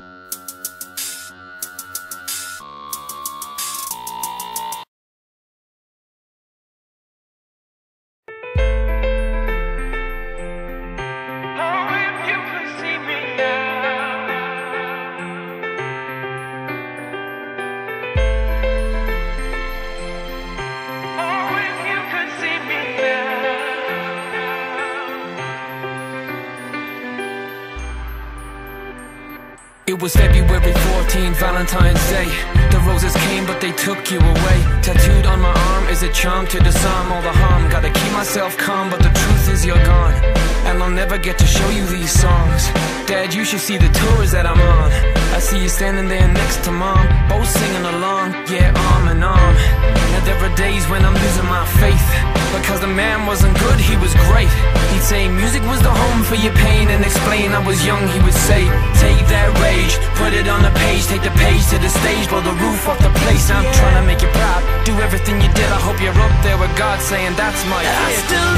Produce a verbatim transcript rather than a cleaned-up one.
It was February fourteenth, Valentine's Day. The roses came but they took you away. Tattooed on my arm is a charm to disarm all the harm. Gotta keep myself calm but the truth is you're gone, and I'll never get to show you these songs. Dad, you should see the tours that I'm on. I see you standing there next to Mom, both singing along, yeah, arm in arm. Now there are days when I'm losing my faith, because the man wasn't good, he was great. He'd say music was the home for your pain, and explain I was young, he would say, take that rage, put it on the page, take the page to the stage, blow the roof off the place. I'm trying to make you proud, do everything you did. I hope you're up there with God saying that's my kid. I still